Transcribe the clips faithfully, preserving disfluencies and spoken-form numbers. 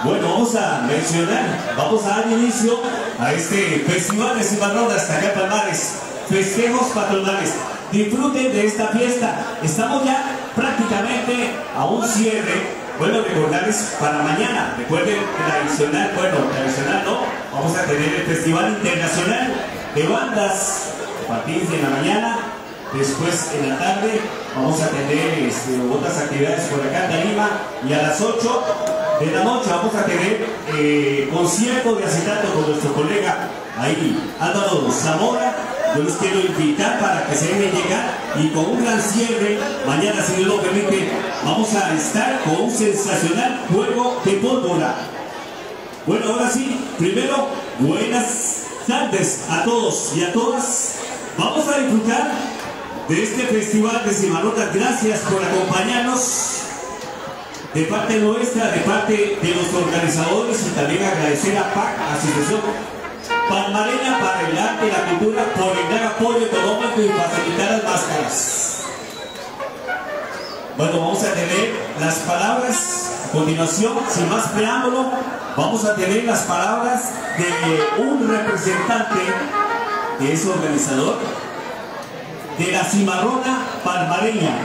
Bueno, vamos a mencionar, vamos a dar inicio a este festival de cimarronas acá en Palmares, festejos patronales. Disfruten de esta fiesta, estamos ya prácticamente a un cierre. Bueno, recordarles para mañana, recuerden tradicional, bueno, tradicional no, vamos a tener el Festival Internacional de Bandas a partir de la mañana. Después en la tarde vamos a tener este, otras actividades por acá en Tarima, y a las ocho de la noche vamos a tener eh, concierto de acetato con nuestro colega ahí, Álvaro Zamora. Yo los quiero invitar para que se dejen llegar, y con un gran cierre, mañana si Dios lo permite, vamos a estar con un sensacional juego de pólvora. Bueno, ahora sí, primero, buenas tardes a todos y a todas. Vamos a disfrutar de este festival de cimarronas. Gracias por acompañarnos de parte nuestra, de parte de los organizadores, y también agradecer a P A C, Asociación Palmareña para el Arte y la Cultura, por el gran apoyo económico y facilitar las máscaras. Bueno, vamos a tener las palabras a continuación, sin más preámbulo. Vamos a tener las palabras de un representante que es organizador de la cimarrona palmareña.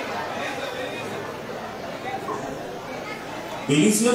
Vinicio.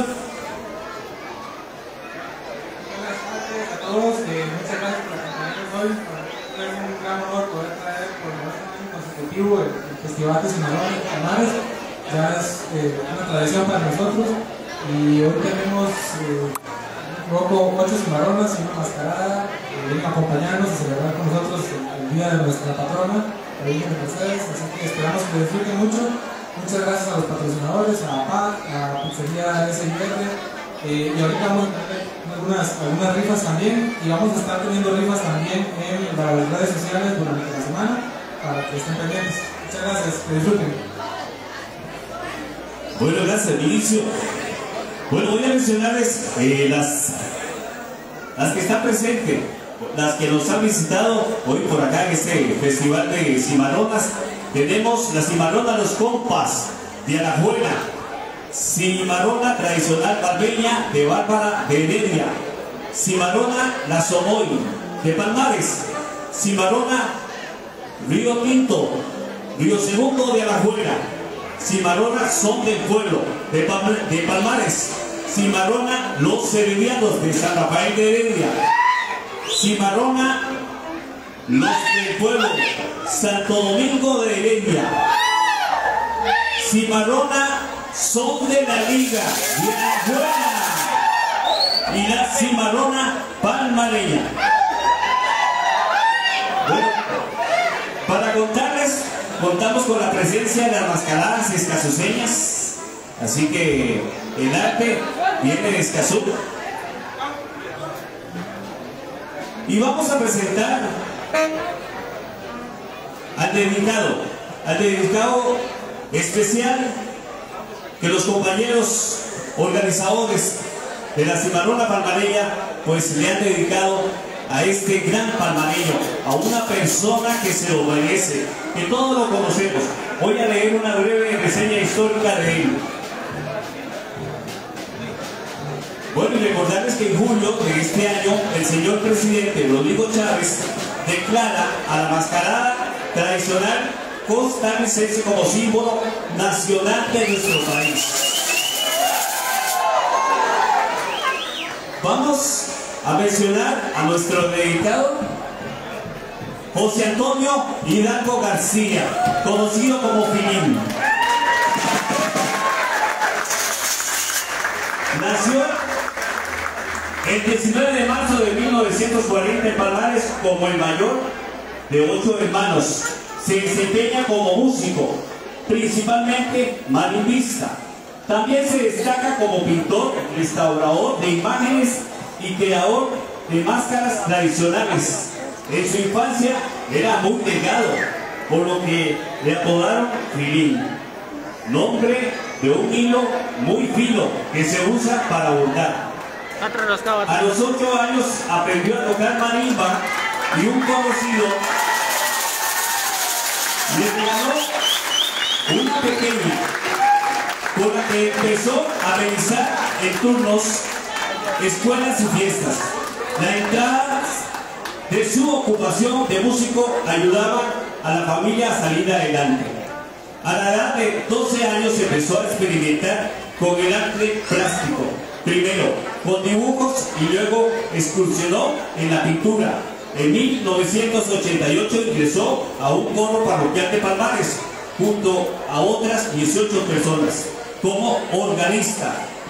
Buenas tardes a todos, eh, muchas gracias por acompañarnos hoy. Es un gran honor poder traer por el año consecutivo el, el Festival de Cimarronas de Palmares. Ya es eh, una tradición para nosotros, y hoy tenemos eh, un poco ocho cimarronas y una mascarada que vienen a acompañarnos y celebrar con nosotros el, el día de nuestra patrona, la Virgen de Mercedes. Así que esperamos que disfruten mucho. Muchas gracias a los patrocinadores, a P A C, a Pizzería S I R, eh, y ahorita vamos a tener algunas, algunas rifas también, y vamos a estar teniendo rifas también en las redes sociales durante la semana para que estén pendientes. Muchas gracias, que disfruten. Bueno, gracias, Vinicio. Bueno, voy a mencionarles eh, las, las que están presentes, las que nos han visitado hoy por acá en este festival de cimarronas. Tenemos la cimarrona Los Compas de Alajuela, cimarrona tradicional palmeña de Bárbara de Heredia, cimarrona La Somoy de Palmares, cimarrona Río Tinto, Río Segundo de Alajuela, cimarrona Son del Pueblo de, Palma, de Palmares, cimarrona Los Severianos de San Rafael de Heredia, cimarrona Los del Pueblo Santo Domingo de Heredia, cimarrona Son de la Liga de Alajuela, y la cimarrona palmareña. Bueno, para contarles, contamos con la presencia de las mascaradas escazuseñas, así que el arte viene de Escazú. Y vamos a presentar al dedicado, al dedicado especial que los compañeros organizadores de la cimarrona palmareña pues le han dedicado a este gran palmareño, a una persona que se lo merece, que todos lo conocemos. Voy a leer una breve reseña histórica de él. Bueno, y recordarles que en julio de este año el señor presidente Rodrigo Chávez declara a la mascarada tradicional costarricense como símbolo nacional de nuestro país. Vamos a mencionar a nuestro dedicado José Antonio Hidalgo García, conocido como Filín. Nació el diecinueve de marzo de mil novecientos cuarenta en Palmares como el mayor de ocho hermanos. Se desempeña como músico, principalmente marimbista. También se destaca como pintor, restaurador de imágenes y creador de máscaras tradicionales. En su infancia era muy delgado, por lo que le apodaron Filín, nombre de un hilo muy fino que se usa para bordar. A los ocho años aprendió a tocar marimba, y un conocido le regaló una pequeña con la que empezó a realizar en turnos escuelas y fiestas. La entrada de su ocupación de músico ayudaba a la familia a salir adelante. A la edad de doce años empezó a experimentar con el arte plástico, primero con dibujos y luego excursionó en la pintura. En mil novecientos ochenta y ocho ingresó a un coro parroquial de Palmares, junto a otras dieciocho personas, como organista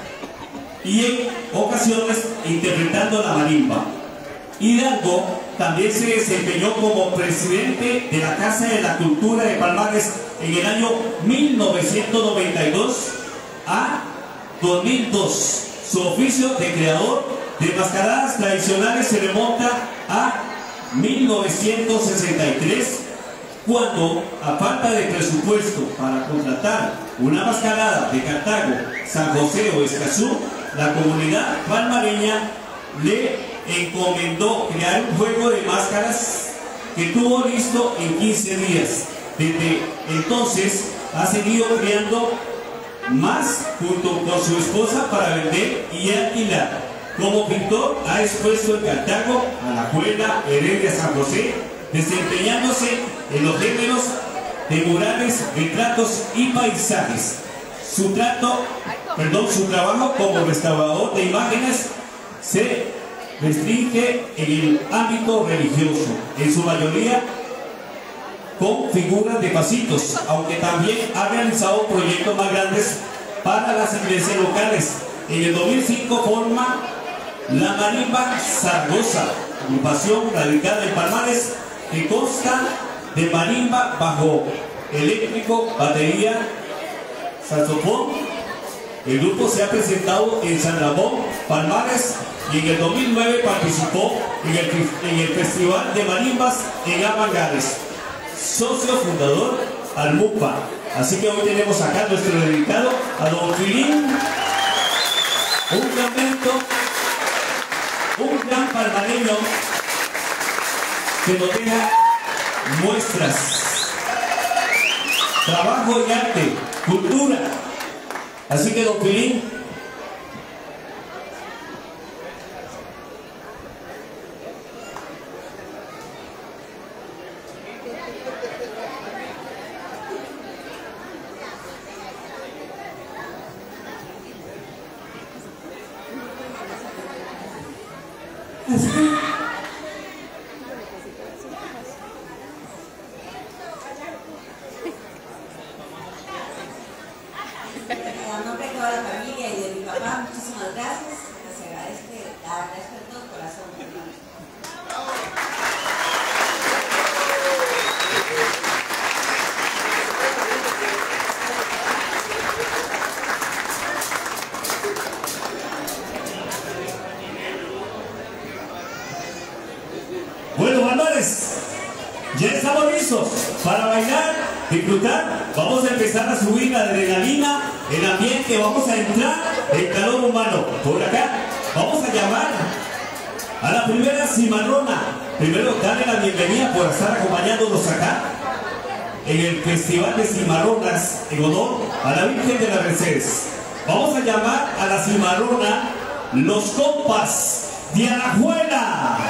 y en ocasiones interpretando la marimba. Hidalgo también se desempeñó como presidente de la Casa de la Cultura de Palmares en el año mil novecientos noventa y dos a dos mil dos. Su oficio de creador de mascaradas tradicionales se remonta a mil novecientos sesenta y tres, cuando, a falta de presupuesto para contratar una mascarada de Cartago, San José o Escazú, la comunidad palmareña le encomendó crear un juego de máscaras que tuvo listo en quince días. Desde entonces ha seguido creando más junto con su esposa para vender y alquilar. Como pintor ha expuesto en Cartago, Alajuela, Heredia, San José, desempeñándose en los géneros de murales, retratos y paisajes. Su, trato, perdón, su trabajo como restaurador de imágenes se restringe en el ámbito religioso, en su mayoría con figuras de pasitos, aunque también ha realizado proyectos más grandes para las iglesias locales. En el dos mil cinco forma la Marimba Zaragoza, agrupación radicada en Palmares, que consta de marimba, bajo eléctrico, batería, saxofón. El grupo se ha presentado en San Ramón, Palmares, y en el dos mil nueve participó en el, en el Festival de Marimbas en Amangares. Socio fundador Almupa. Así que hoy tenemos acá nuestro dedicado a don Filín, un fragmento, un gran palmareño que nos deja muestras, trabajo y arte, cultura. Así que don Filín, a nombre de toda la familia y de mi papá, muchísimas gracias. Les agradezco, agradezco de todo corazón. bueno, Palmares, ya estamos listos para bailar, disfrutar. Vamos a empezar a subir la adrenalina, el ambiente, vamos a entrar en calor humano. Por acá vamos a llamar a la primera cimarrona. Primero, darle la bienvenida por estar acompañándonos acá en el Festival de Cimarronas en honor a la Virgen de las Mercedes. Vamos a llamar a la cimarrona Los Compas de Alajuela.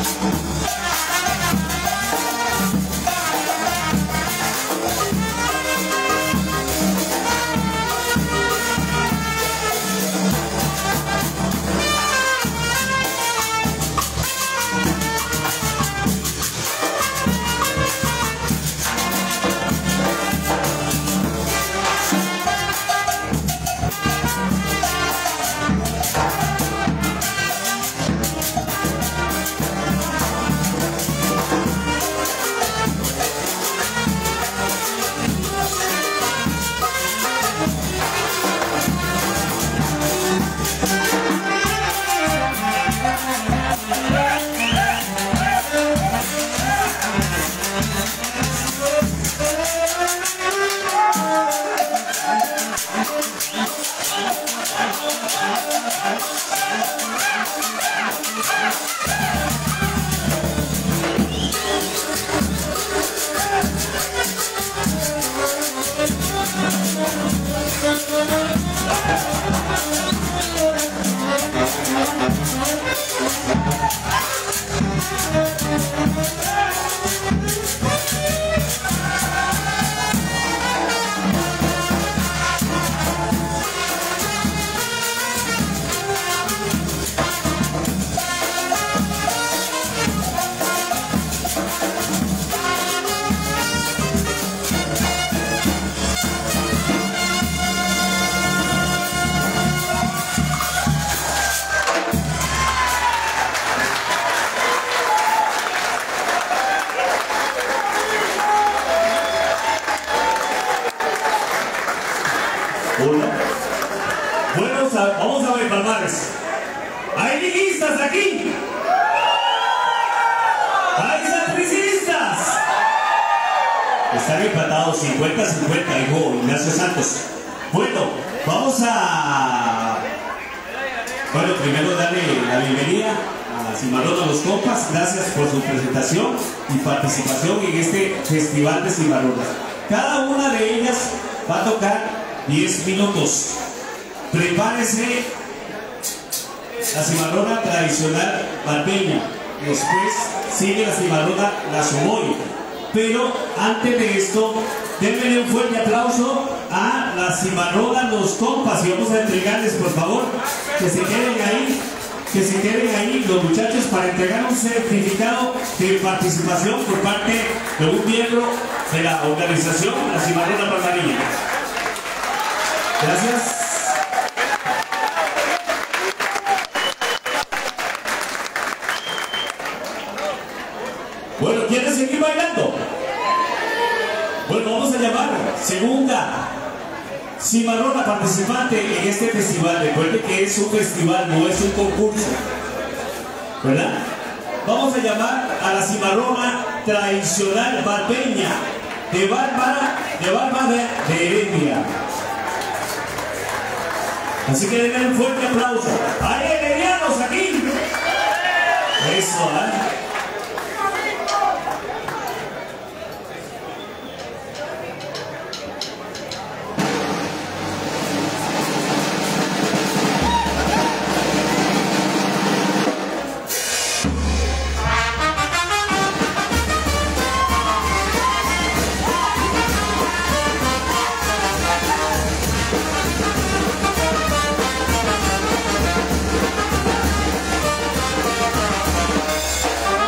Hola. Bueno, vamos a ver, Palmares. ¿Hay liguistas aquí? ¿Hay sapricistas? Están empatados cincuenta a cincuenta, hijo Ignacio Santos. Bueno, vamos a... Bueno, primero darle la bienvenida a Cimarrón a los compas. Gracias por su presentación y participación en este festival de cimarronas. Cada una de ellas va a tocar diez minutos. Prepárese la cimarrona tradicional barbeña. Después sigue la cimarrona la somoy. Pero antes de esto, denle un fuerte aplauso a la cimarrona los compas y vamos a entregarles, por favor, que se queden ahí, que se queden ahí los muchachos para entregar un certificado de participación por parte de un miembro de la organización La Cimarrona Palmarilla. Gracias. Bueno, ¿quieren seguir bailando? Bueno, vamos a llamar segunda cimarrona participante en este festival. Recuerde que es un festival, no es un concurso, ¿verdad? Vamos a llamar a la cimarrona tradicional barbeña de Bárbara, de Bárbara de, de Heredia. Así que denle un fuerte aplauso. ¡Hay heredianos aquí! Eso, ¿eh? We'll be right back.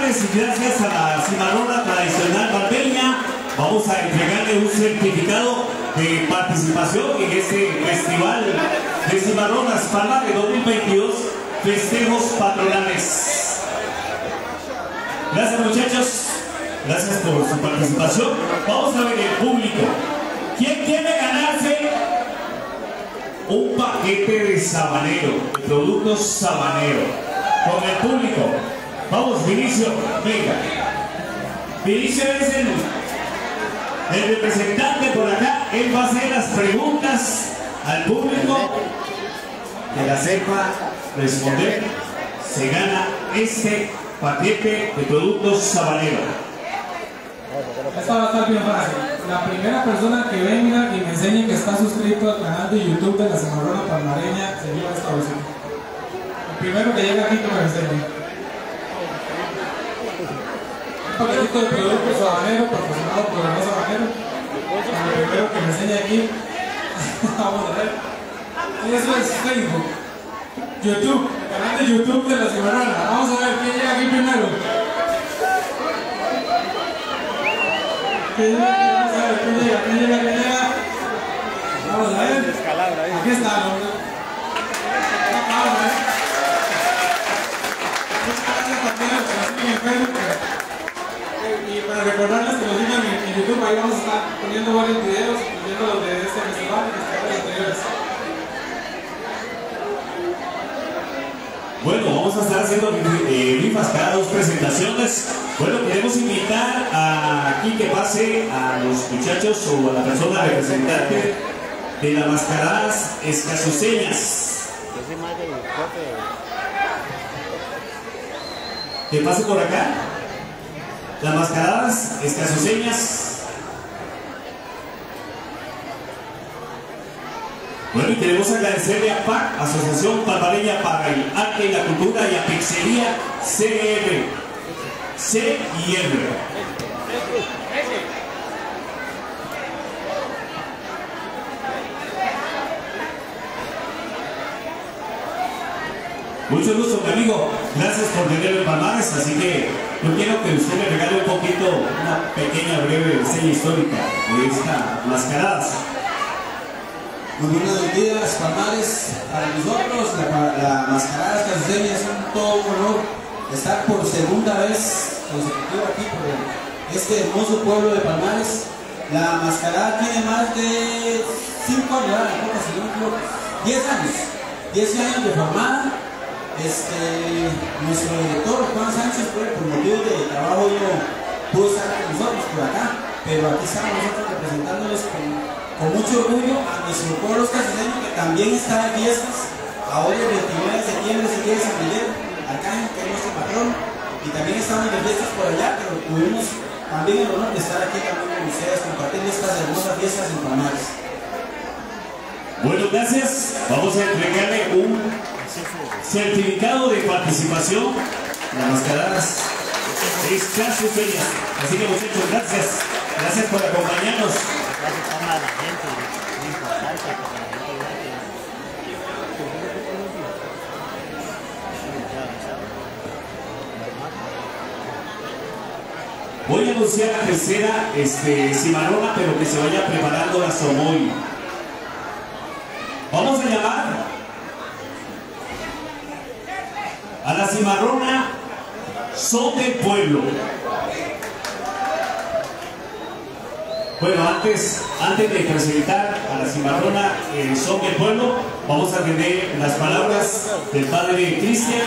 Palmares y gracias a la cimarrona tradicional barbeña, vamos a entregarle un certificado de participación en este festival de cimarronas Palmares dos mil veintidós, festejos patronales. Gracias muchachos, gracias por su participación. Vamos a ver el público. ¿Quién quiere ganarse un paquete de sabanero, de productos sabanero? Con el público. Vamos, Vinicio, venga. Vinicio es el, el representante por acá. Él va a hacer las preguntas al público. Que la sepa responder, se gana este paquete de productos sabanero. Esto va a estar bien fácil. La primera persona que venga y me enseñe que está suscrito al canal de YouTube de la Cimarrona Palmareña se lleva esta bolsita. El primero que llegue aquí que me lo enseñe. Un paquetito de productos sabanero patrocinado por el sabanero. El primero que me enseñe aquí. Vamos a ver. Eso es Facebook, YouTube, canal de YouTube de la Cimarrona. Vamos a ver quién llega aquí primero. ¿Quién llega? Vamos a ver quién llega, quién llega, quién llega. Vamos a ver. Aquí está, ¿no? Vamos a ver. Muchas gracias también a los que nos siguen en Facebook. Y para recordarles que nos sigan en YouTube, ahí vamos a estar poniendo varios videos, incluyendo los de este festival y festivales anteriores. Bueno, vamos a estar haciendo eh, rifas cada dos presentaciones. Bueno, queremos invitar a aquí que pase a los muchachos o a la persona representante de las mascaradas escasuseñas. Que pase por acá. Las mascaradas escasuseñas. Bueno, y queremos agradecerle a P A C, Asociación Palmareña para el Arte y la Cultura, y a Pixería C R. C y R. Mucho gusto, mi amigo. Gracias por tenerlo en Palmares. Así que yo quiero que usted me regale un poquito, una pequeña breve reseña histórica de esta mascaradas. Muy buenos días, Palmares. Para nosotros, la, la mascarada escasuseña es un todo un honor estar por segunda vez consecutiva aquí por este hermoso pueblo de Palmares. La mascarada tiene más de cinco años, diez años, diez años de formada. Este, nuestro director Juan Sánchez, por motivos de trabajo, no pudo estar con nosotros por acá, pero aquí estamos nosotros representándoles con Con mucho orgullo a nuestro pueblo escasuseño, que también está en fiestas. Ahora el veintinueve de septiembre se quiere San Miguel, Arcángel, que es nuestro patrón, y también estamos de fiestas por allá, pero tuvimos también el honor de estar aquí también con ustedes compartiendo estas hermosas fiestas en Palmares. Bueno, gracias. Vamos a entregarle un certificado de participación a las mascaradas escasuseñas. Así que muchachos, gracias. Gracias por acompañarnos. Voy a anunciar la tercera este, cimarrona, pero que se vaya preparando la somoy. Vamos a llamar a la cimarrona Son del Pueblo. Bueno, antes, antes de presentar a la cimarrona eh, Son del Pueblo, vamos a tener las palabras del padre Cristian.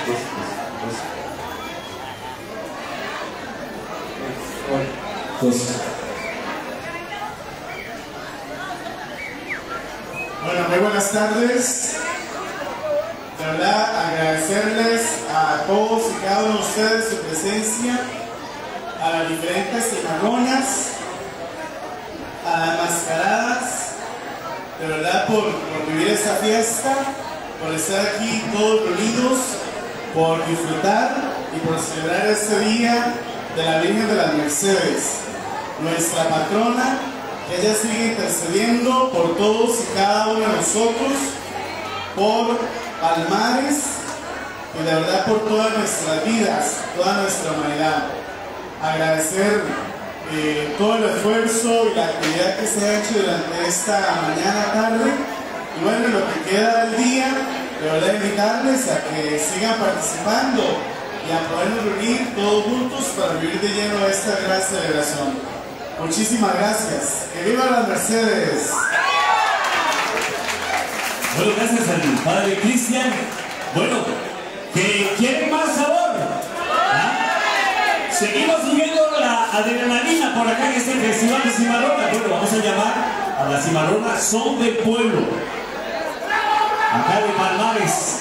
Bueno, muy buenas tardes. De verdad, agradecerles a todos y cada uno de ustedes su presencia, a las diferentes cimarronas, a las mascaradas, de verdad por, por vivir esta fiesta, por estar aquí todos reunidos, por disfrutar y por celebrar este día de la Virgen de las Mercedes, nuestra patrona, que ella sigue intercediendo por todos y cada uno de nosotros, por Palmares y la verdad por todas nuestras vidas, toda nuestra humanidad. Agradecer eh, todo el esfuerzo y la actividad que se ha hecho durante esta mañana, tarde, y bueno, lo que queda del día, de verdad invitarles a que sigan participando y a podernos reunir todos juntos para vivir de lleno esta gran celebración. Muchísimas gracias. ¡Que viva las Mercedes! Bueno, gracias al padre Cristian. Bueno, ¿que quieren más sabor? ¿Ah? Seguimos viviendo la adrenalina por acá en este festival de cimarronas. Bueno, vamos a llamar a la cimarrona Son del Pueblo, acá de Palmares.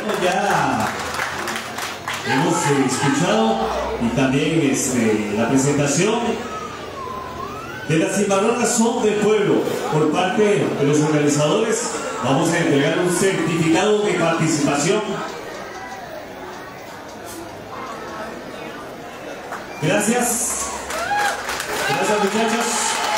Bueno, ya hemos eh, escuchado y también este, la presentación de las cimarronas Son del Pueblo por parte de los organizadores. Vamos a entregar un certificado de participación. Gracias. Gracias, muchachos.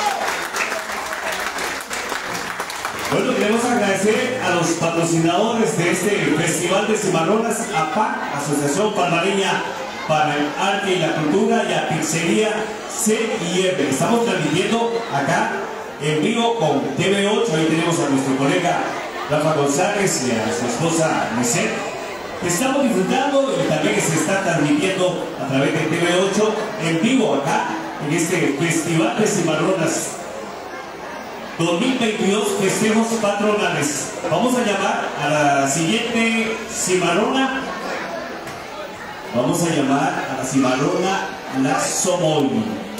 Bueno, queremos agradecer a los patrocinadores de este Festival de Cimarronas, a P A C, Asociación Palmareña para el Arte y la Cultura, y a Pizzería C y R. Estamos transmitiendo acá en vivo con T V ocho. Ahí tenemos a nuestro colega Rafa González y a su esposa Lisette. Estamos disfrutando y también se está transmitiendo a través de T V ocho en vivo acá en este Festival de Cimarronas dos mil veintidós, festejos patronales. Vamos a llamar a la siguiente cimarrona. Vamos a llamar a la cimarrona La Somoy,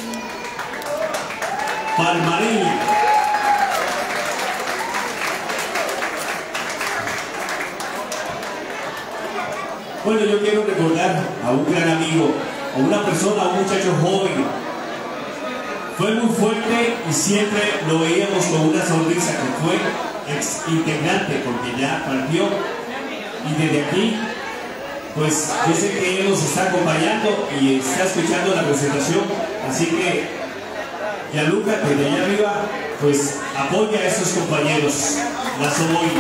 palmareña. Bueno, yo quiero recordar a un gran amigo, a una persona, a un muchacho joven. Fue muy fuerte y siempre lo veíamos con una sonrisa, que fue ex integrante porque ya partió. Y desde aquí, pues yo sé que él nos está acompañando y está escuchando la presentación. Así que, Gianluca, desde allá arriba, pues apoya a esos compañeros. La Somoy.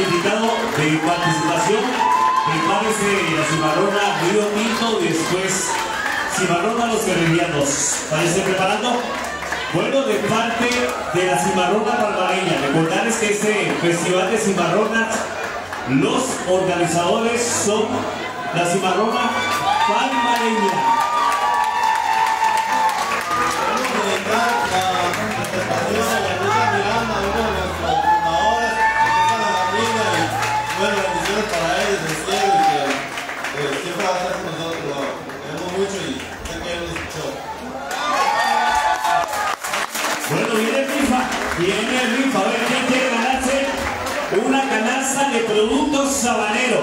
certificado de participación. Prepárese la cimarrona Río Tinto y después cimarrona Los Herrerianos. ¿Váyanse preparando? Bueno, de parte de la cimarrona palmareña, recordarles que este festival de cimarronas, los organizadores son la cimarrona palmareña. Vamos a dedicar la presentación a la Ruta Miranda, uno de nuestros fundadores, que es la familia, y bueno, bendiciones para ellos en el cielo, y que eh, siempre va a estar con nosotros, lo queremos mucho y sé que él nos escuchó. Bueno, viene el rifa, viene el rifa, a ver quién quiere ganarse una canasta de productos Sabanero.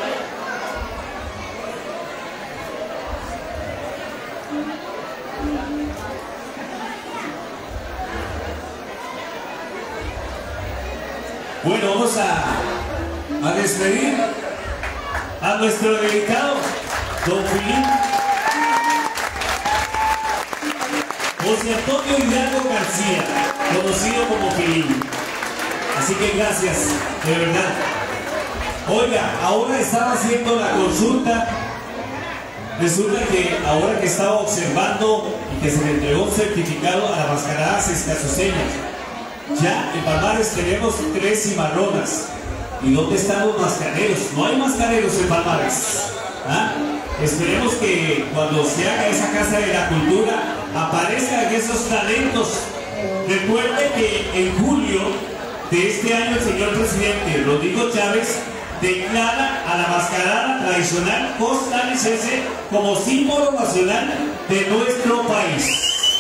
Bueno, vamos a, a despedir a nuestro dedicado, don Filipe José Antonio Hidalgo García, conocido como Filín. Así que gracias, de verdad. Oiga, ahora estaba haciendo la consulta. Resulta que ahora que estaba observando y que se le entregó un certificado a las mascaradas escasuseñas, ya en Palmares tenemos tres cimarronas. ¿Y dónde están los mascareros? No hay mascareros en Palmares. ¿Ah? Esperemos que cuando se haga esa Casa de la Cultura aparezcan esos talentos. Recuerde que en julio de este año el señor presidente Rodrigo Chávez declara a la mascarada tradicional costarricense como símbolo nacional de nuestro país.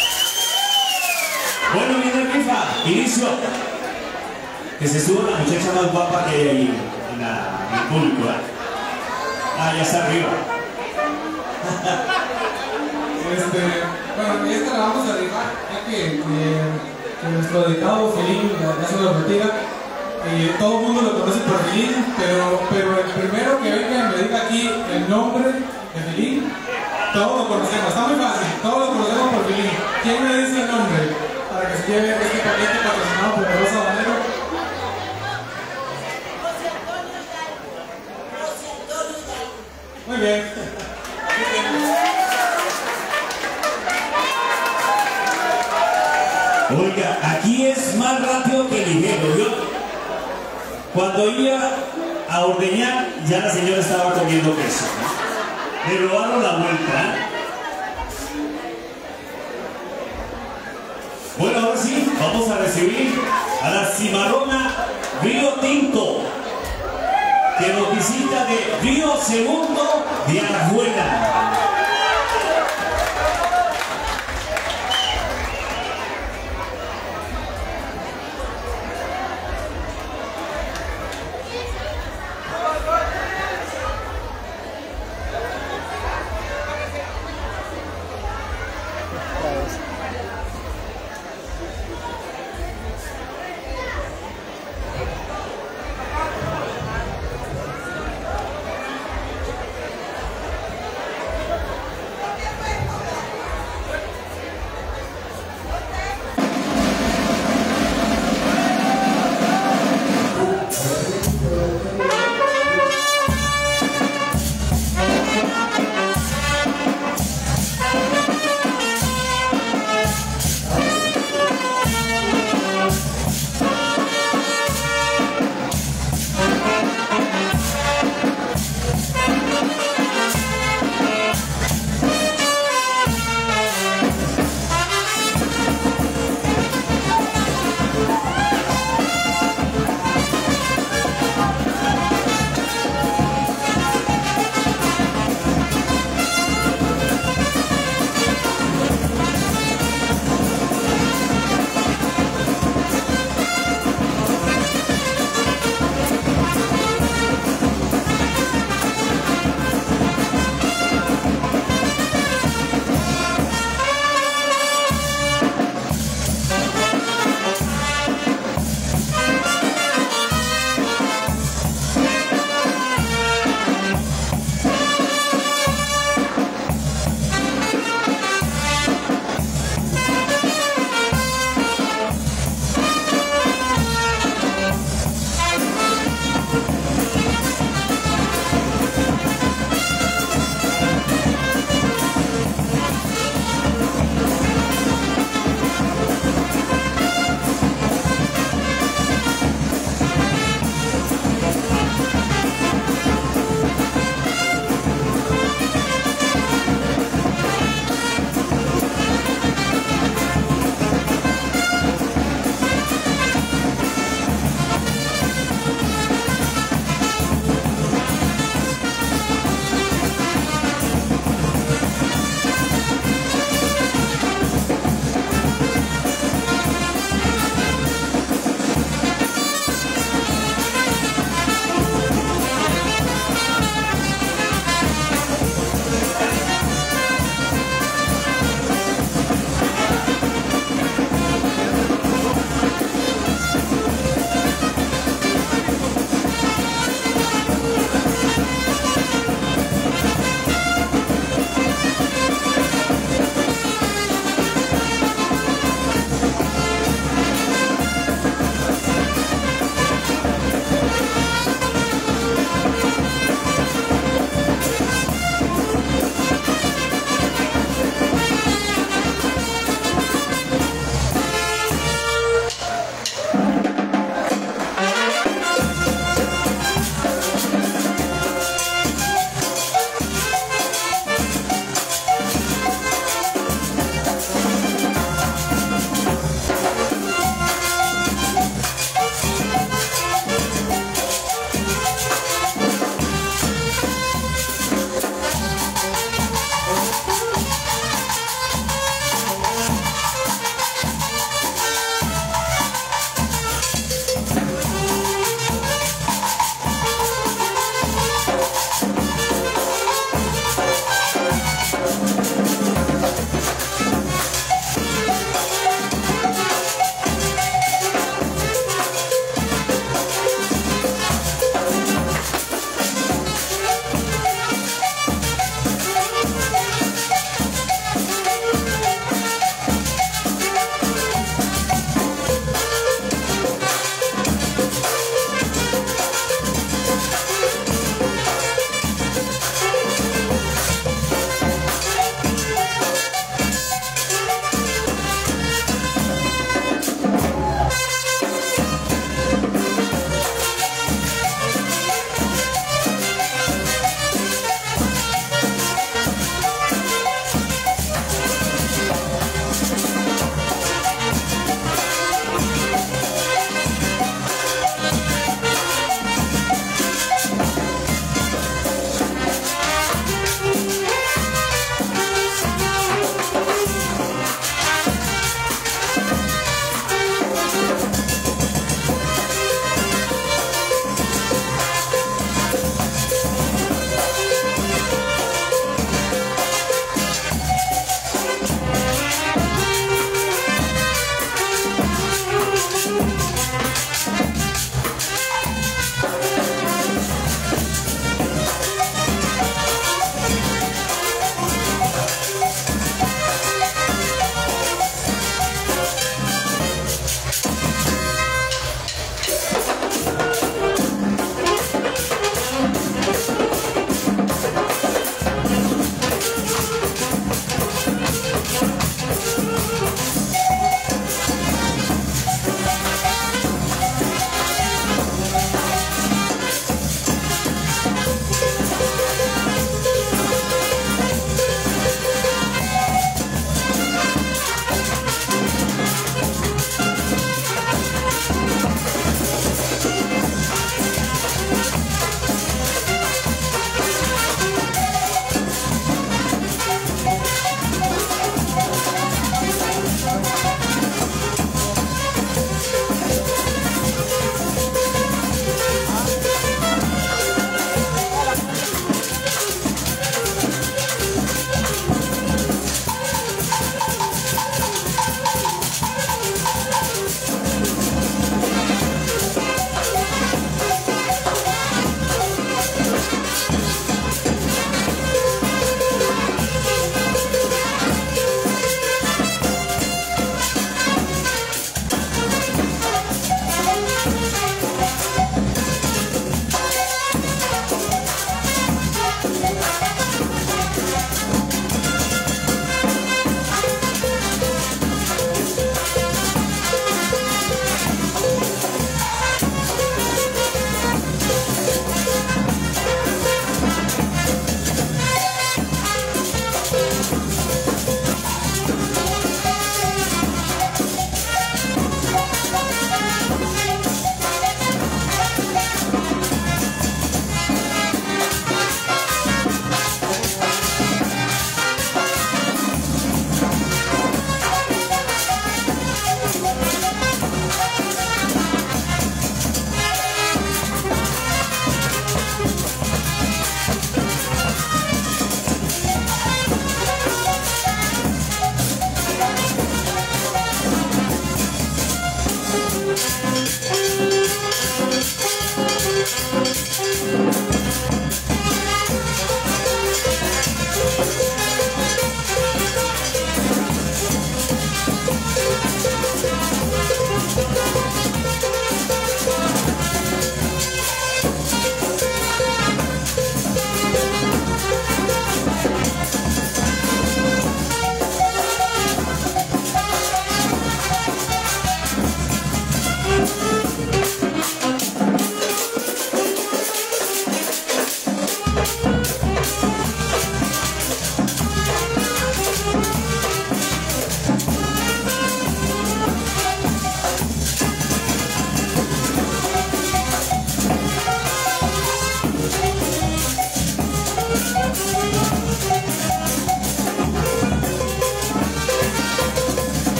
Bueno, viene rifa, inicio. Que se suba la muchacha más guapa que hay ahí en, la, en el público. ¿eh? Ah, ya está arriba. Este, bueno, esta la vamos a rifar, ya que, que, que nuestro dedicado Felín ya se lo retira. Eh, todo el mundo lo conoce por Felín, pero, pero el primero que venga y me diga aquí el nombre de Felín, todos lo conocemos, está muy fácil, todos lo conocemos por Felín. ¿Quién me dice el nombre? Para que se lleve este paquete patrocinado por el Rosa Banero. Muy bien. Oiga, aquí es más rápido que ligero. Yo, cuando iba a ordeñar, ya la señora estaba comiendo queso. ¿no? Le robaron la vuelta. ¿eh? Bueno, ahora sí, vamos a recibir a la cimarrona Río Tinto, que nos visita de Río Segundo de Alajuela.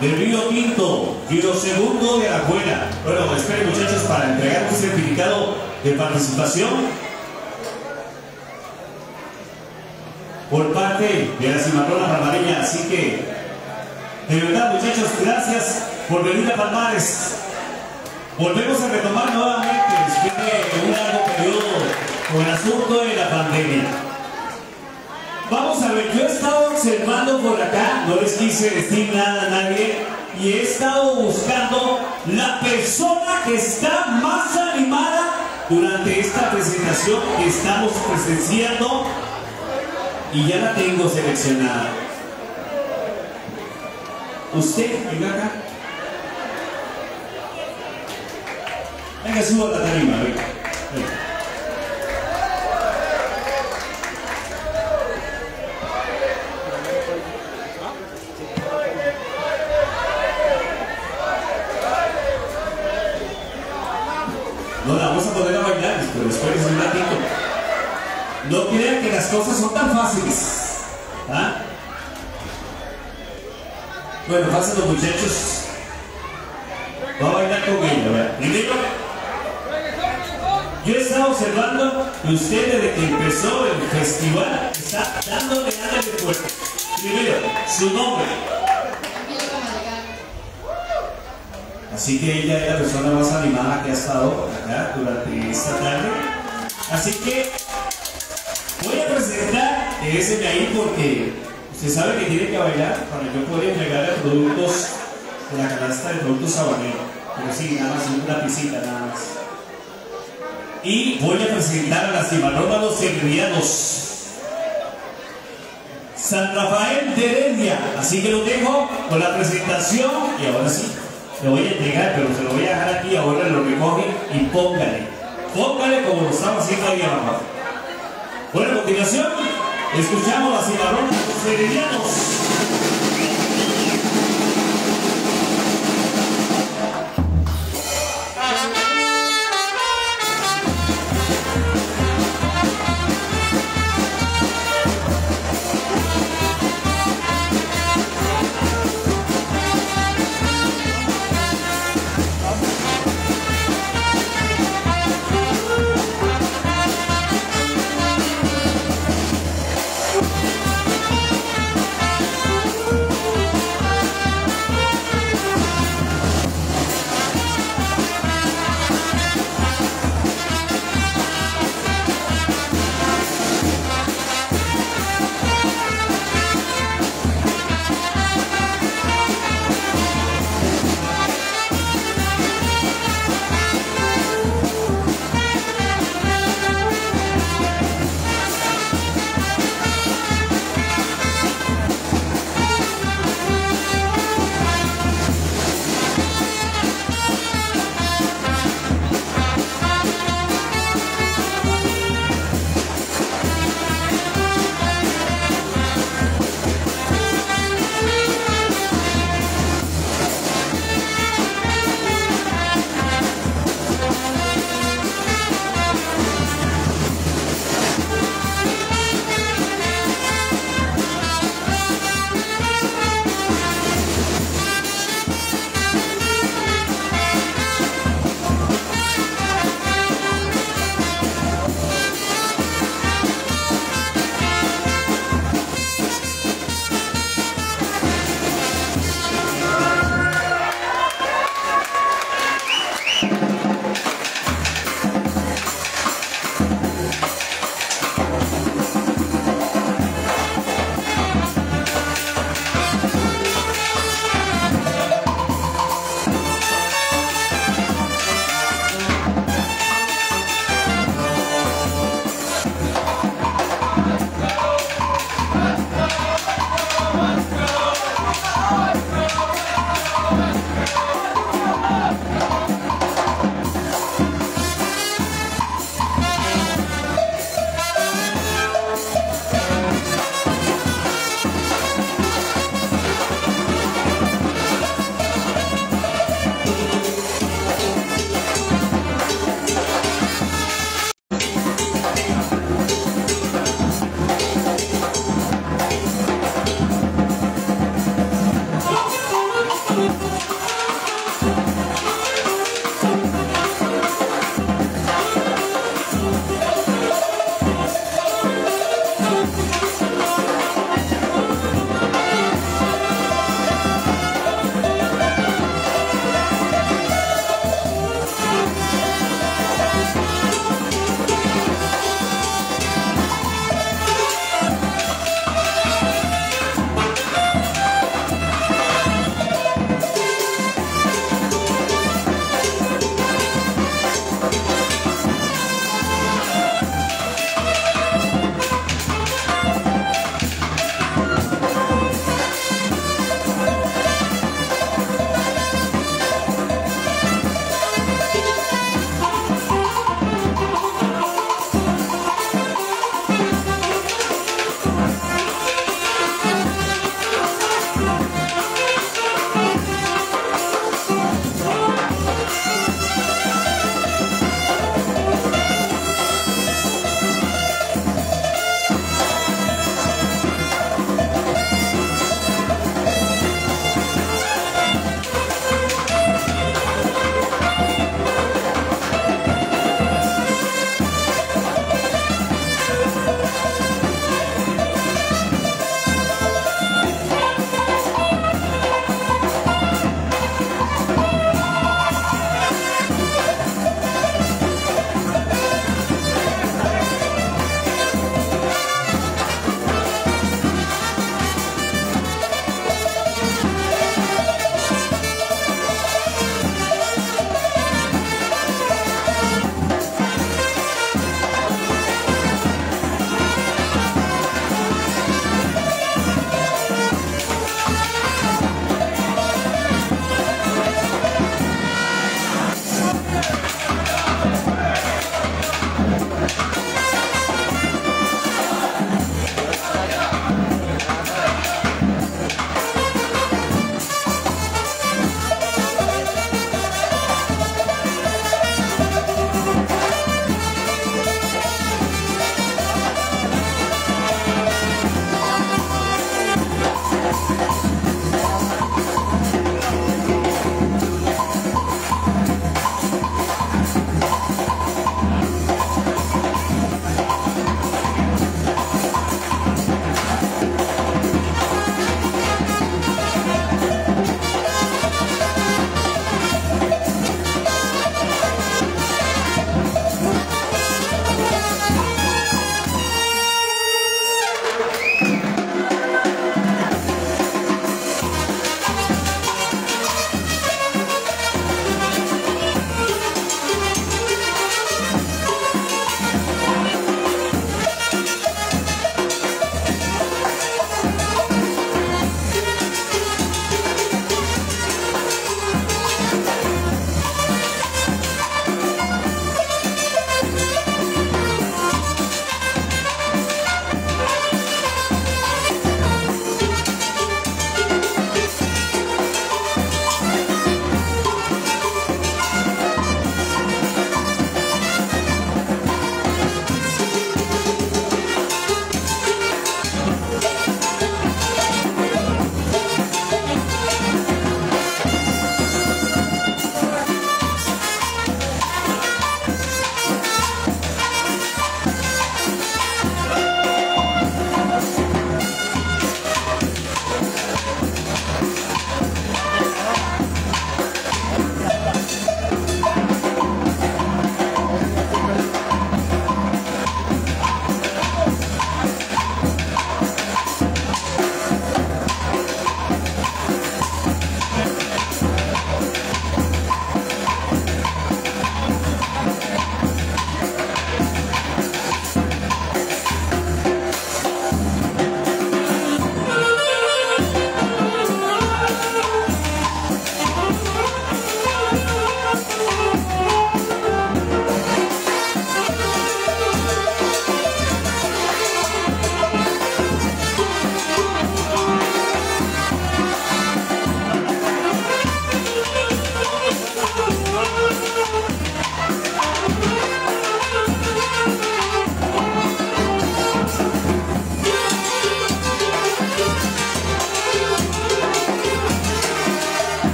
de Río Tinto y lo segundo de Alajuela. Bueno, esperen muchachos para entregar un certificado de participación por parte de la cimarrona palmareña. Así que, de verdad muchachos, gracias por venir a Palmares. Volvemos a retomar nuevamente después de un largo periodo con el asunto de la pandemia. Vamos a ver, yo he estado observando por acá, no les quise decir nada a nadie, y he estado buscando la persona que está más animada durante esta presentación que estamos presenciando, y ya la tengo seleccionada. Usted, venga acá. Venga, suba a la tarima, venga. venga. No la vamos a poner a bailar, pero espérense un ratito. No crean que las cosas son tan fáciles. ¿Ah? Bueno, pasen los muchachos. Va a bailar con ella, ¿verdad? Primero, yo he estado observando que usted desde que empezó el festival está dándole ganas de fuerte. Primero, su nombre. Así que ella es la persona más animada que ha estado acá durante esta tarde. Así que voy a presentar ese de ahí porque usted sabe que tiene que bailar para yo poder entregarle productos de la canasta de productos sabanero. Pero sí, nada más, una pisita nada más. Y voy a presentar a la cimarrona Los Heredianos, San Rafael de Heredia. Así que lo dejo con la presentación y ahora sí. Le voy a entregar, pero se lo voy a dejar aquí, ahora lo recoge y póngale. Póngale como lo estaba haciendo ahí abajo. Bueno, a continuación, escuchamos la cimarrona Los Heredianos. We'll be right back.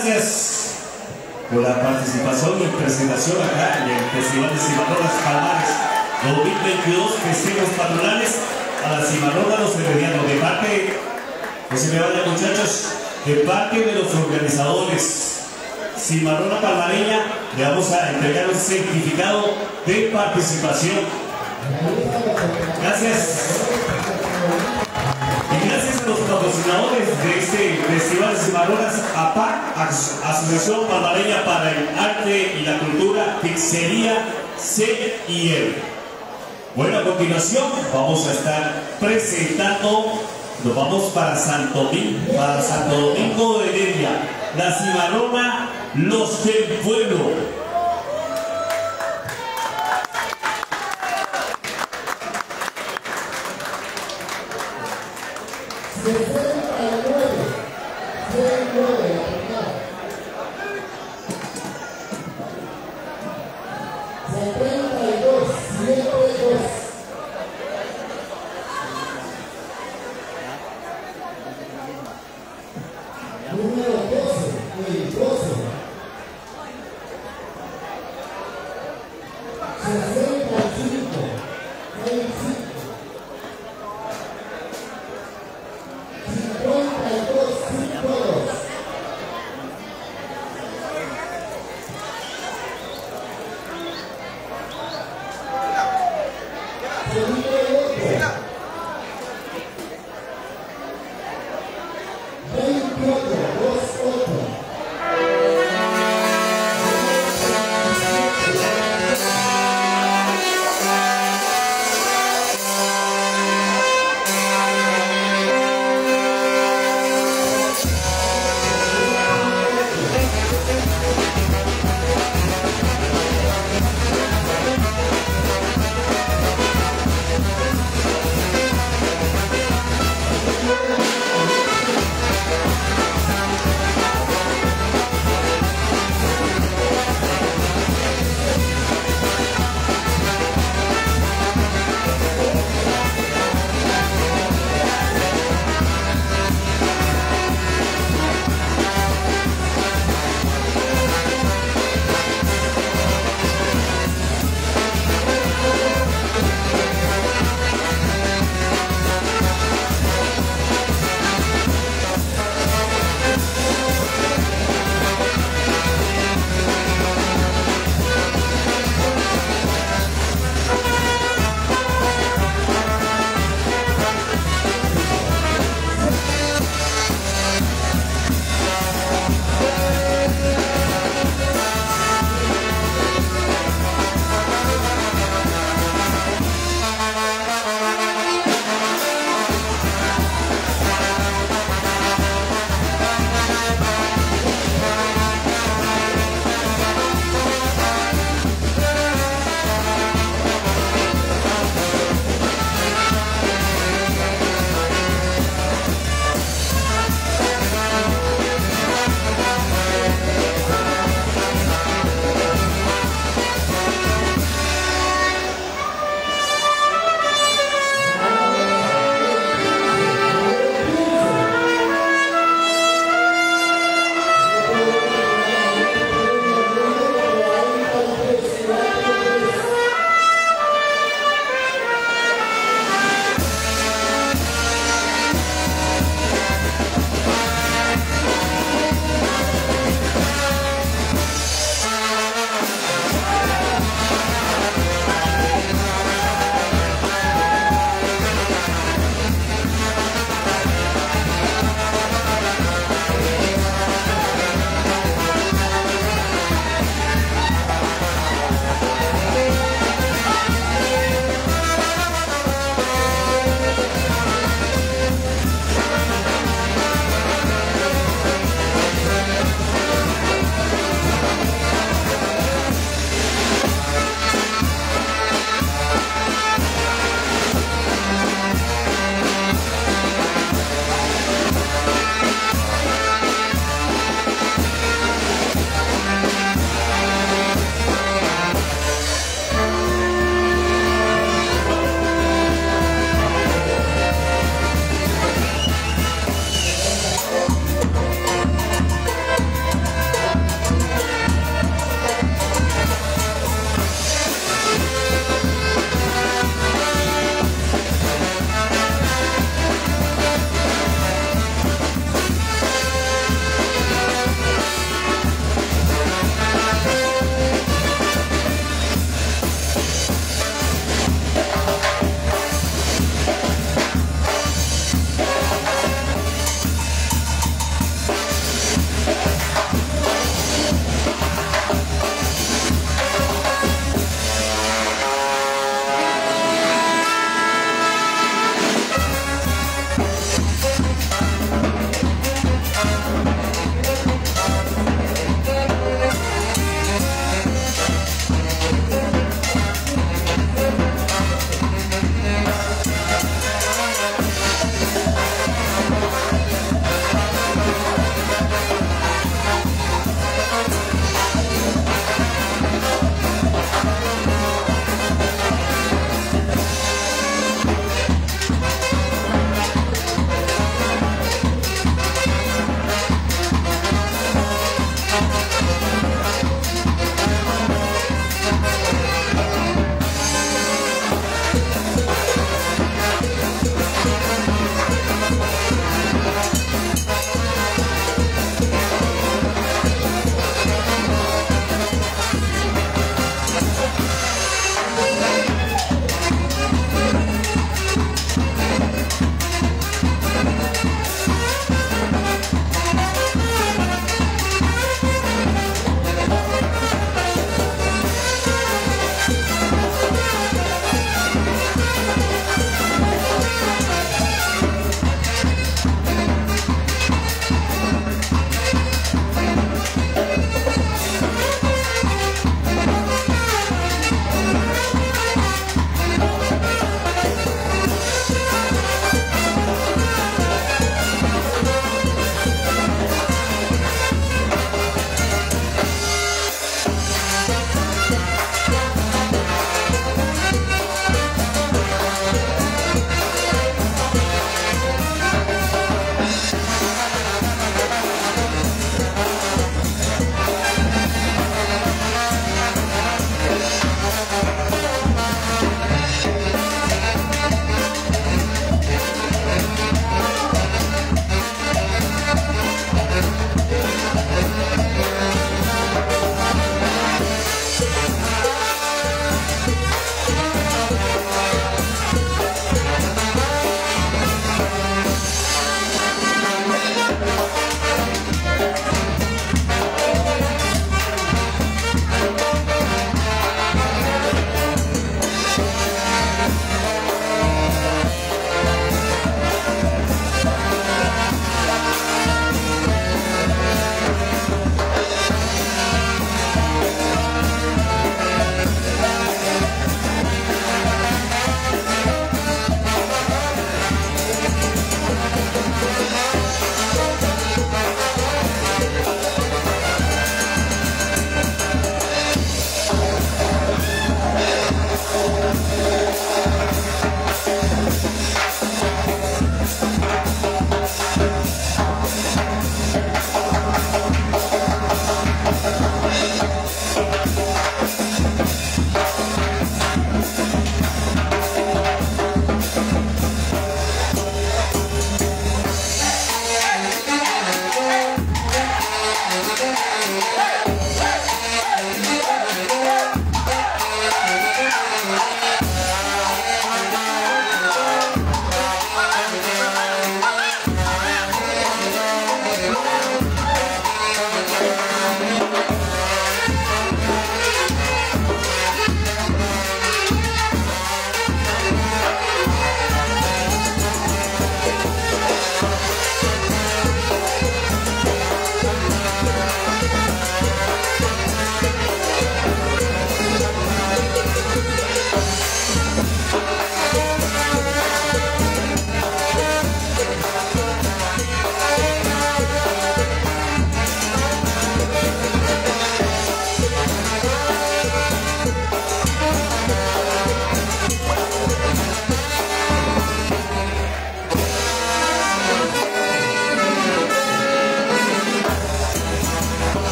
gracias por la participación y presentación acá en el Festival de Cimarronas Palmares dos mil veintidós, festejos patronales a la Cimarrona Los Heredianos. De parte, no se me vayan muchachos, de parte de los organizadores Cimarrona Palmareña, le vamos a entregar un certificado de participación. Gracias. Y gracias a los patrocinadores de este Festival de Cimarronas, A P A C, Asociación Palmareña para el Arte y la Cultura, Pizzería C y R. Bueno, a continuación vamos a estar presentando, nos vamos para Santo Domingo, para Santo Domingo de Heredia, la Cimarrona Los del Pueblo.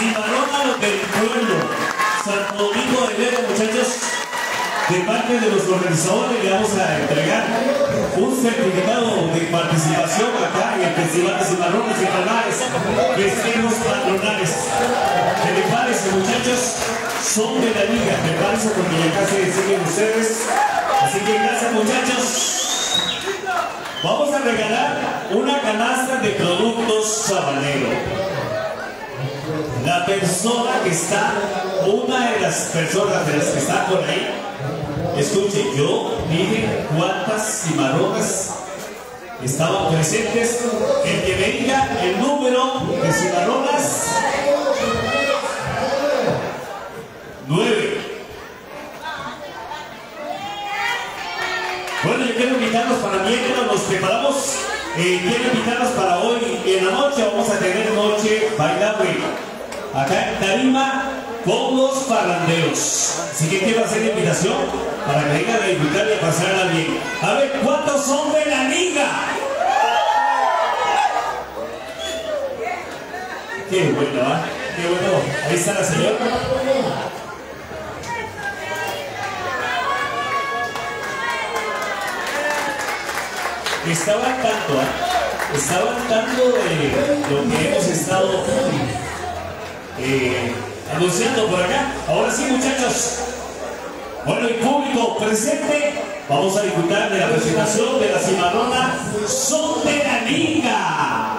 cimarrona del pueblo, Santo Domingo de Vera, muchachos. De parte de los organizadores le vamos a entregar un certificado de participación acá en el Festival de Cimarrones y Palmares, festejos patronales. ¿Qué les parece, muchachos? Son de la liga, me parece, porque ya casi siguen ustedes. Así que gracias, muchachos. Vamos a regalar una canasta de productos Sabanero. La persona que está, una de las personas de las que están por ahí, escuche, yo dije cuántas cimarronas estaban presentes. El que me diga el número de cimarronas, nueve. Bueno, yo quiero invitarlos para mientras nos preparamos. Eh, quiero invitarlos para hoy en la noche. Vamos a tener noche bailable acá en Tarima con los parranderos. Así que quiero hacer la invitación para que vengan a disfrutar y a pasarla bien. A ver, ¿cuántos son de la liga? Qué bueno, ¿ah? ¿eh? Qué bueno. Ahí está la señora. Estaba al tanto, ¿eh? Estaba al tanto de lo que hemos estado eh, anunciando por acá. Ahora sí, muchachos. Bueno, el público presente, vamos a disfrutar de la presentación de la cimarrona Son de la Liga.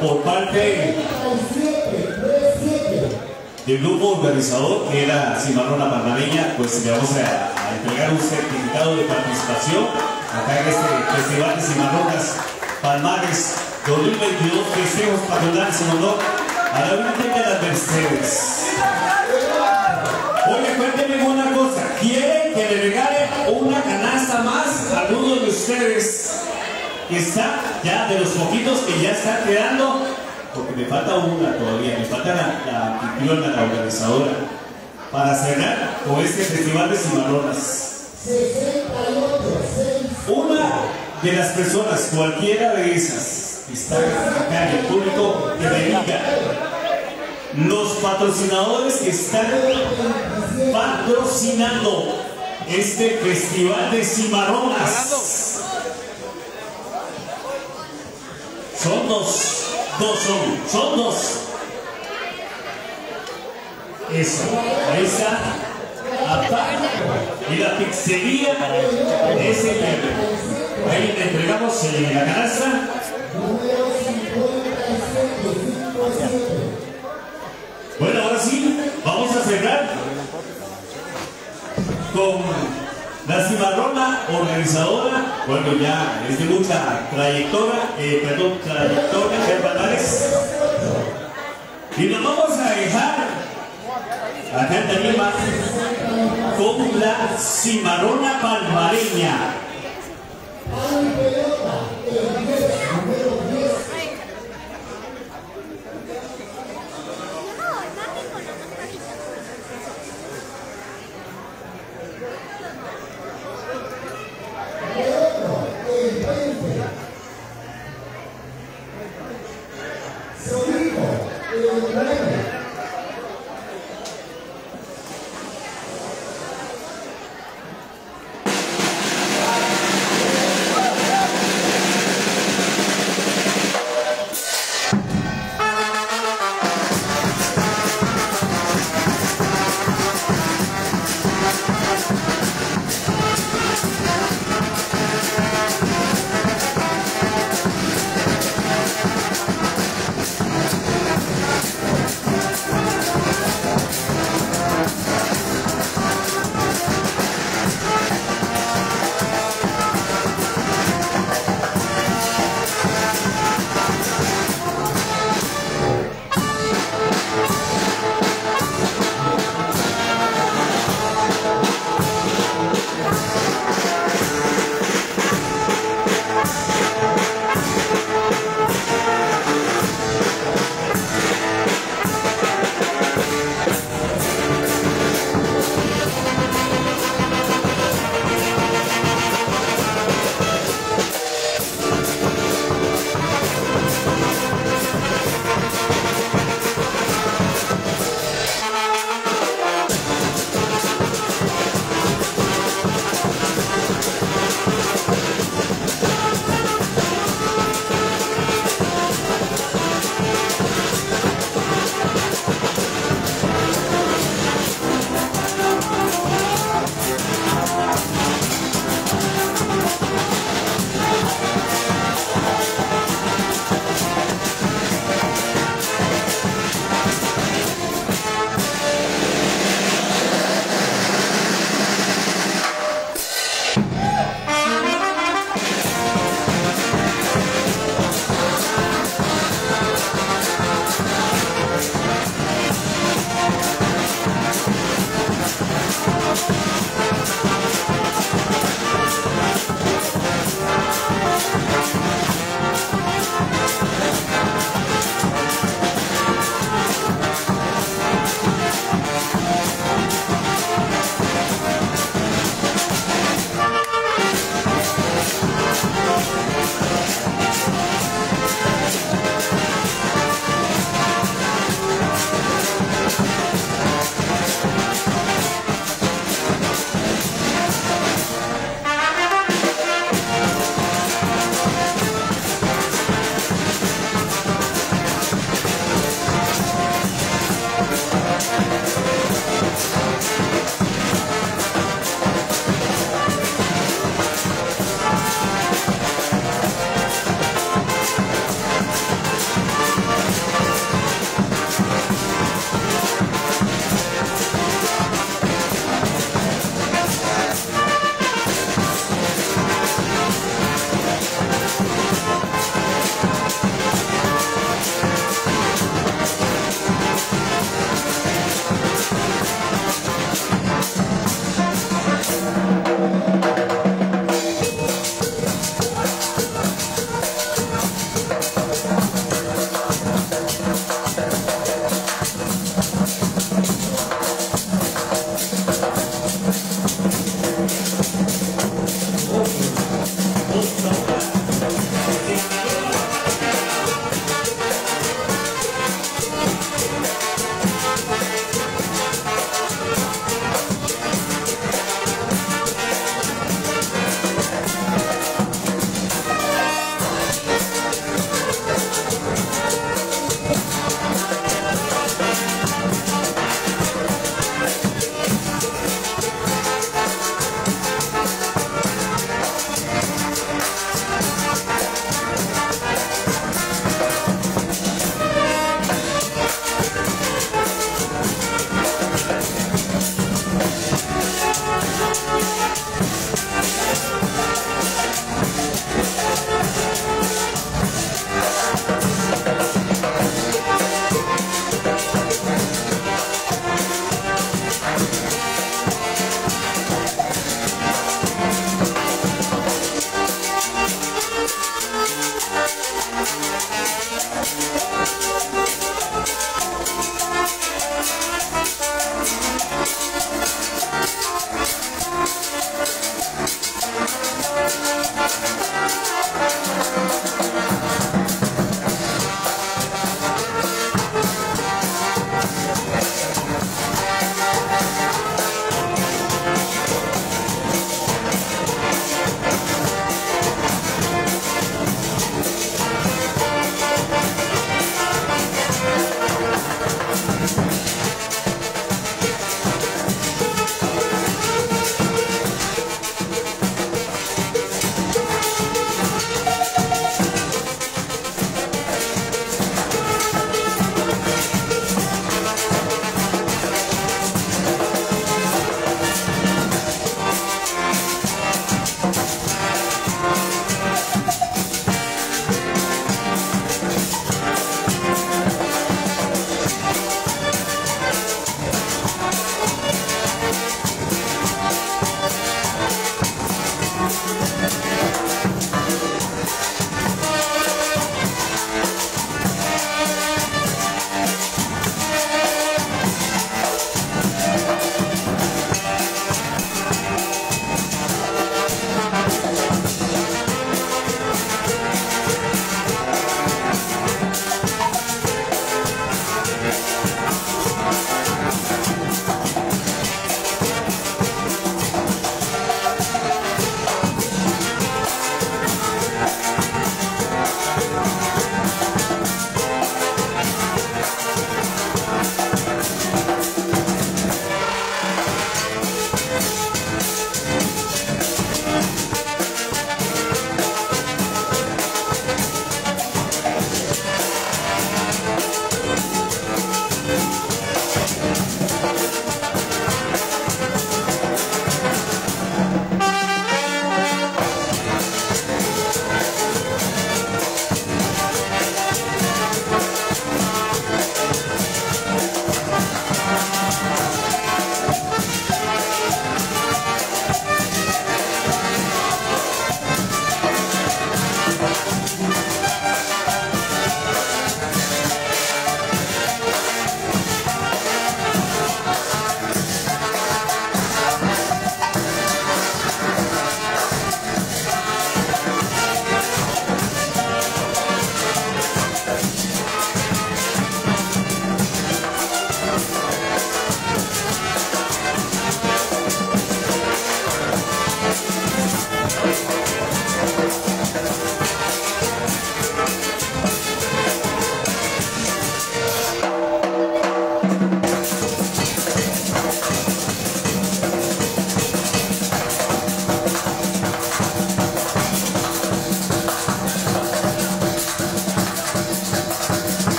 por parte del grupo organizador, que era Cimarrona Palmareña, pues le vamos a, a entregar un certificado de participación acá en este Festival de Cimarronas Palmares dos mil veintidós, festejos patronales en honor a la Virgen de las Mercedes. Oye, cuéntenme una cosa, ¿quieren que le regale una canasta más a alguno de ustedes que está ya de los poquitos que ya están quedando? Porque me falta una todavía, me falta la, la anfitriona, la organizadora, para cerrar con este Festival de Cimarronas. Una de las personas, cualquiera de esas que están acá en el público, que me diga los patrocinadores que están patrocinando este Festival de Cimarronas. Son dos. Dos son, son dos. Eso, ahí está. Acá. Y la pizzería S M. Ahí le entregamos eh, la canasta. Bueno, ahora sí, vamos a cerrar con la Cimarrona organizadora. Bueno, ya es de mucha trayectoria, eh, perdón, trayectoria de Palmares. Y nos vamos a dejar acá en Tarima con la Cimarrona Palmareña.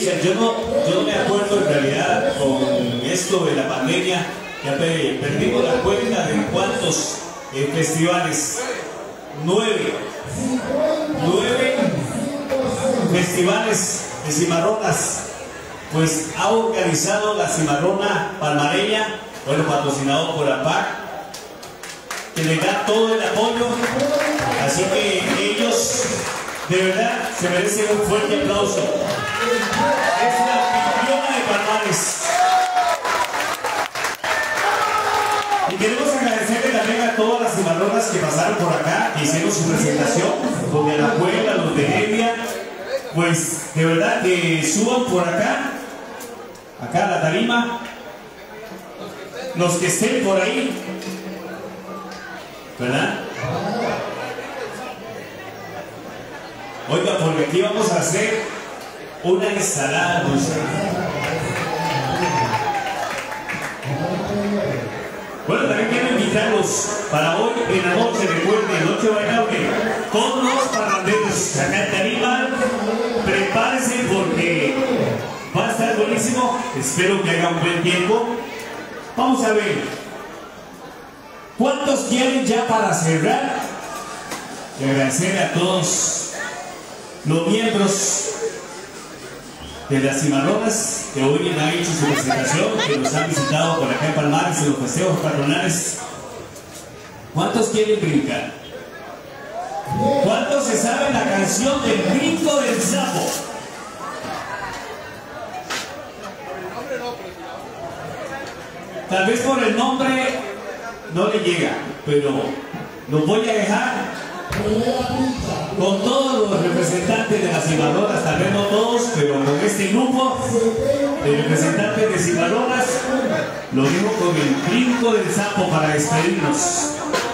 fecha. Yo no, yo no me acuerdo en realidad con esto de la pandemia, ya pe- perdimos la cuenta de cuántos eh, festivales. Nueve. Nueve festivales de cimarronas. Pues ha organizado la cimarrona palmareña, bueno, patrocinado por A P A C, que le da todo el apoyo. Así que ellos de verdad se merecen un fuerte aplauso. Es la anfitriona de Palmares. Y queremos agradecerle también a todas las cimarronas que pasaron por acá, que hicieron su presentación, los de Alajuela, los de Nevia. Pues de verdad que suban por acá, acá a la tarima, los que estén por ahí, ¿verdad? Oiga, porque aquí vamos a hacer una ensalada rusa. Bueno, también quiero invitarlos para hoy en la noche, recuerden, noche bailable, con los parranderos acá en tarima. Prepárense porque va a estar buenísimo. Espero que haga un buen tiempo. Vamos a ver. ¿Cuántos quieren ya para cerrar? Y agradecerle a todos los miembros de las cimarronas que hoy han hecho su presentación, que nos han visitado por acá en Palmares en los festejos patronales. ¿Cuántos quieren brincar? ¿Cuántos se saben la canción del brinco del sapo? Tal vez por el nombre no le llega, pero los voy a dejar con todos los representantes de las cimarronas, tal vez no todos, pero con este grupo de representantes de cimarronas, lo dejo con el brinco del sapo para despedirnos.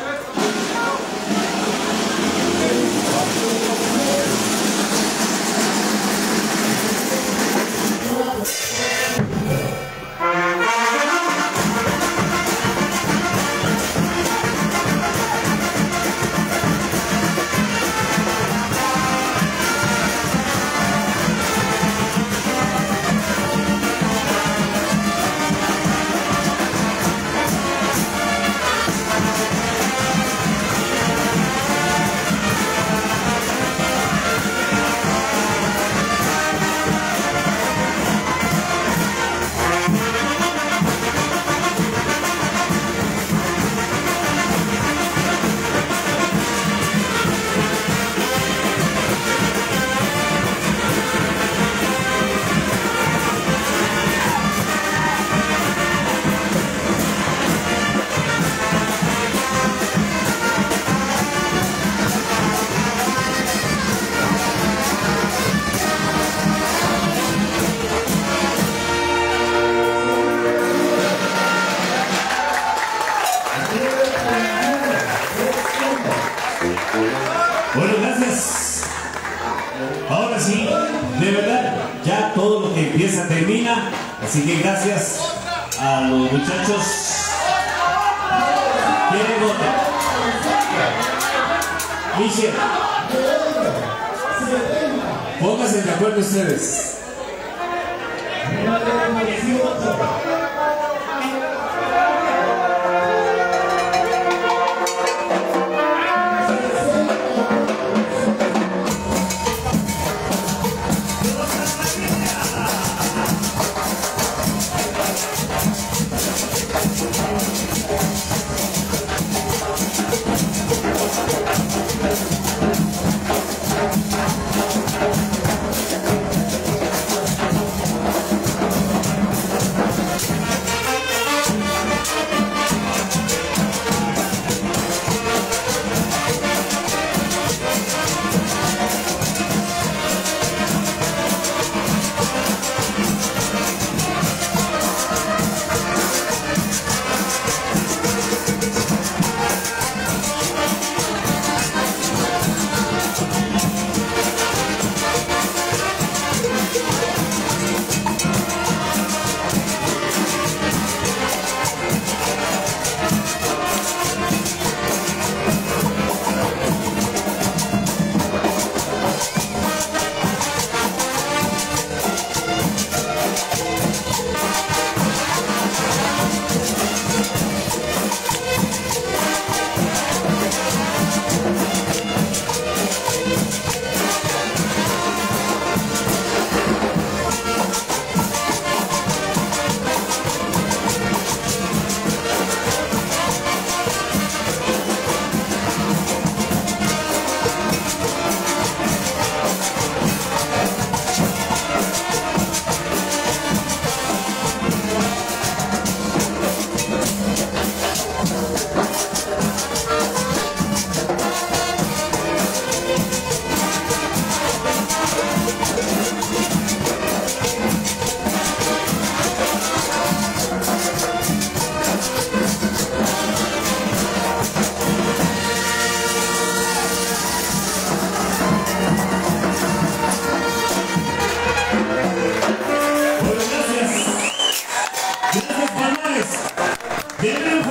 Bueno, gracias. Ahora sí, de verdad, ya todo lo que empieza termina. Así que gracias a los muchachos. ¿Quieren votar? Michelle, pónganse de acuerdo ustedes.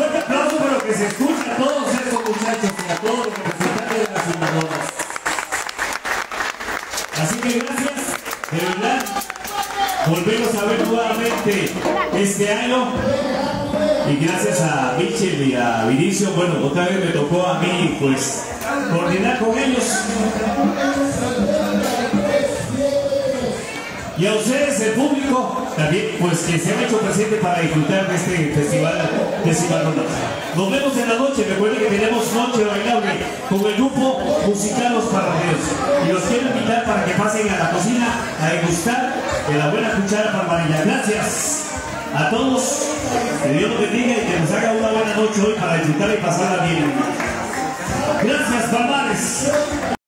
fuerte aplauso para lo que se escucha a todos estos muchachos y a todos los representantes de las cimarronas. Así que gracias, de verdad. Volvemos a ver nuevamente este año. Y gracias a Michel y a Vinicio, bueno, otra vez me tocó a mí, pues, coordinar con ellos. Y a ustedes, el público, también, pues, que se han hecho presente para disfrutar de este festival de cimarronas. Nos vemos en la noche. Recuerden que tenemos noche bailable con el grupo musical Los Parranderos. Y los quiero invitar para que pasen a la cocina a degustar de la buena cuchara palmarilla. Gracias a todos. Que Dios los bendiga y que nos haga una buena noche hoy para disfrutar y pasarla bien. Gracias, Palmares.